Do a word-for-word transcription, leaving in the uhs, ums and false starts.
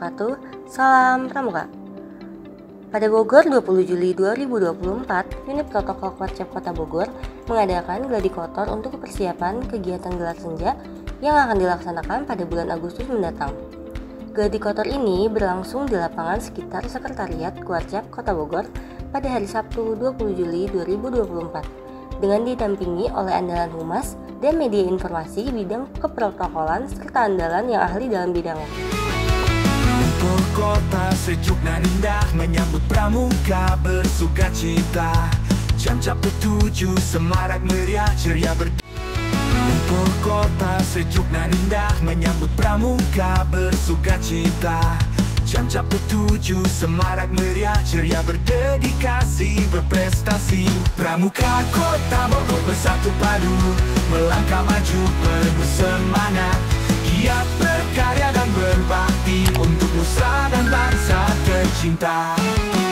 wabarakatuh. Salam Pramuka. Pada Bogor dua puluh Juli dua ribu dua puluh empat, Unit Protokol Kuarcap Kota Bogor mengadakan gladi kotor untuk persiapan kegiatan Gelar Senja yang akan dilaksanakan pada bulan Agustus mendatang. Gladi kotor ini berlangsung di lapangan sekitar Sekretariat Kuarcap Kota Bogor pada hari Sabtu dua puluh Juli dua ribu dua puluh empat dengan didampingi oleh andalan humas dan media informasi bidang keprotokolan serta andalan yang ahli dalam bidangnya. Untuk kota sejuk dan indah menyambut Pramuka bersuka cita. Jam cap tujuh semarak meriah ceria ber. Untuk kota sejuk dan indah menyambut Pramuka bersuka cita. Jam cap tujuh semarak meriah ceria berdedikasi berprestasi. Pramuka Kota Bogor bersatu padu melangkah maju penuh semangat, giat berkarya dan berbakti untuk nusa dan bangsa tercinta.